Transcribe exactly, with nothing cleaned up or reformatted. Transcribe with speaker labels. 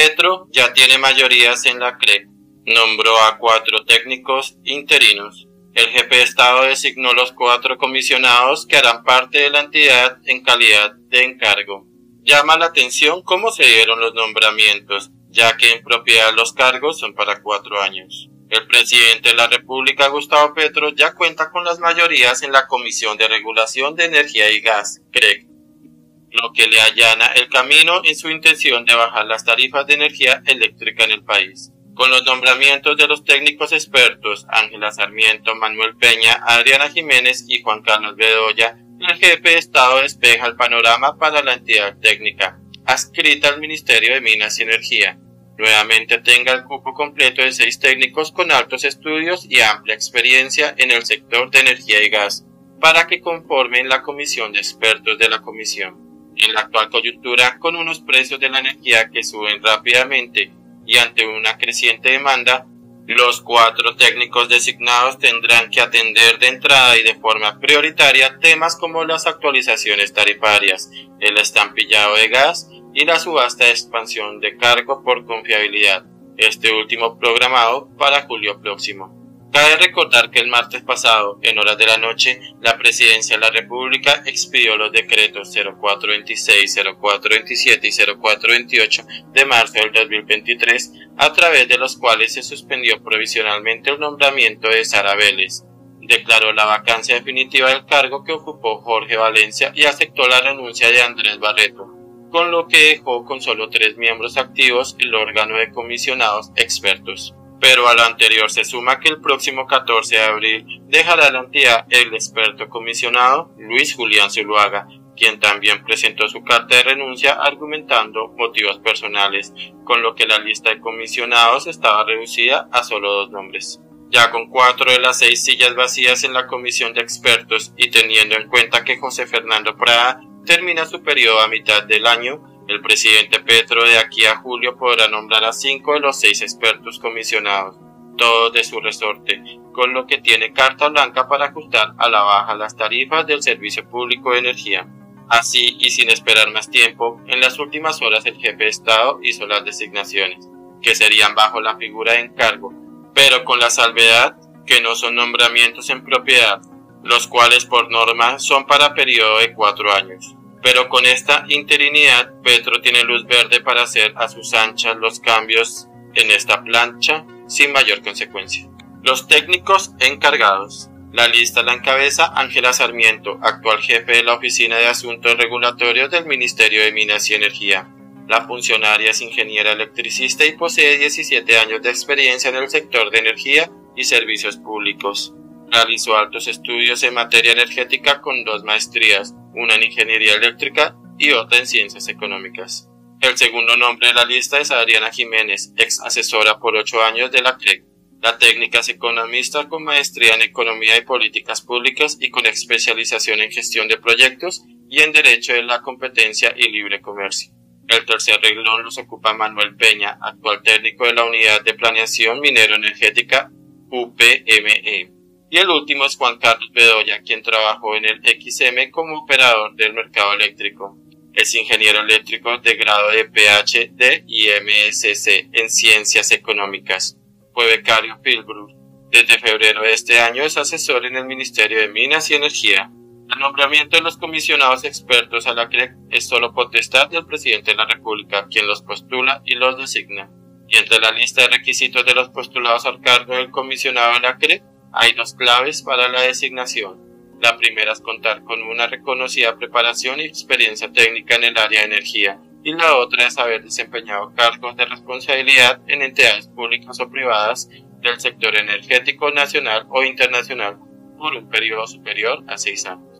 Speaker 1: Petro ya tiene mayorías en la C R E C. Nombró a cuatro técnicos interinos. El jefe de Estado designó los cuatro comisionados que harán parte de la entidad en calidad de encargo. Llama la atención cómo se dieron los nombramientos, ya que en propiedad los cargos son para cuatro años. El presidente de la República, Gustavo Petro, ya cuenta con las mayorías en la Comisión de Regulación de Energía y Gas, C R E C, lo que le allana el camino en su intención de bajar las tarifas de energía eléctrica en el país. Con los nombramientos de los técnicos expertos Ángela Sarmiento, Manuel Peña, Adriana Jiménez y Juan Carlos Bedoya, el jefe de Estado despeja el panorama para la entidad técnica, adscrita al Ministerio de Minas y Energía. Nuevamente tenga el cupo completo de seis técnicos con altos estudios y amplia experiencia en el sector de energía y gas, para que conformen la comisión de expertos de la comisión. En la actual coyuntura, con unos precios de la energía que suben rápidamente y ante una creciente demanda, los cuatro técnicos designados tendrán que atender de entrada y de forma prioritaria temas como las actualizaciones tarifarias, el estampillado de gas y la subasta de expansión de cargo por confiabilidad, este último programado para julio próximo. Cabe recordar que el martes pasado, en horas de la noche, la Presidencia de la República expidió los decretos cero cuatro veintiséis, cero cuatro veintisiete y cero cuatro veintiocho de marzo del dos mil veintitrés, a través de los cuales se suspendió provisionalmente el nombramiento de Sara Vélez, declaró la vacancia definitiva del cargo que ocupó Jorge Valencia y aceptó la renuncia de Andrés Barreto, con lo que dejó con solo tres miembros activos el órgano de comisionados expertos. Pero a lo anterior se suma que el próximo catorce de abril dejará la entidad el experto comisionado Luis Julián Zuluaga, quien también presentó su carta de renuncia argumentando motivos personales, con lo que la lista de comisionados estaba reducida a solo dos nombres. Ya con cuatro de las seis sillas vacías en la comisión de expertos y teniendo en cuenta que José Fernando Prada termina su periodo a mitad del año, el presidente Petro de aquí a julio podrá nombrar a cinco de los seis expertos comisionados, todos de su resorte, con lo que tiene carta blanca para ajustar a la baja las tarifas del servicio público de energía. Así, y sin esperar más tiempo, en las últimas horas el jefe de Estado hizo las designaciones, que serían bajo la figura de encargo, pero con la salvedad que no son nombramientos en propiedad, los cuales por norma son para periodo de cuatro años. Pero con esta interinidad, Petro tiene luz verde para hacer a sus anchas los cambios en esta plancha sin mayor consecuencia. Los técnicos encargados. La lista la encabeza Ángela Sarmiento, actual jefe de la Oficina de Asuntos Regulatorios del Ministerio de Minas y Energía. La funcionaria es ingeniera electricista y posee diecisiete años de experiencia en el sector de energía y servicios públicos. Realizó altos estudios en materia energética con dos maestrías, una en ingeniería eléctrica y otra en ciencias económicas. El segundo nombre de la lista es Adriana Jiménez, ex asesora por ocho años de la C R E C. La técnica es economista con maestría en economía y políticas públicas y con especialización en gestión de proyectos y en derecho de la competencia y libre comercio. El tercer renglón los ocupa Manuel Peña, actual técnico de la Unidad de Planeación Minero-Energética U P M E. Y el último es Juan Carlos Bedoya, quien trabajó en el X M como operador del mercado eléctrico. Es ingeniero eléctrico de grado de P H D y M S C en Ciencias Económicas. Fue becario Fulbright. Desde febrero de este año es asesor en el Ministerio de Minas y Energía. El nombramiento de los comisionados expertos a la C R E C es solo potestad del presidente de la República, quien los postula y los designa. Y entre la lista de requisitos de los postulados al cargo del comisionado de la C R E C, hay dos claves para la designación. La primera es contar con una reconocida preparación y experiencia técnica en el área de energía, y la otra es haber desempeñado cargos de responsabilidad en entidades públicas o privadas del sector energético nacional o internacional por un periodo superior a seis años.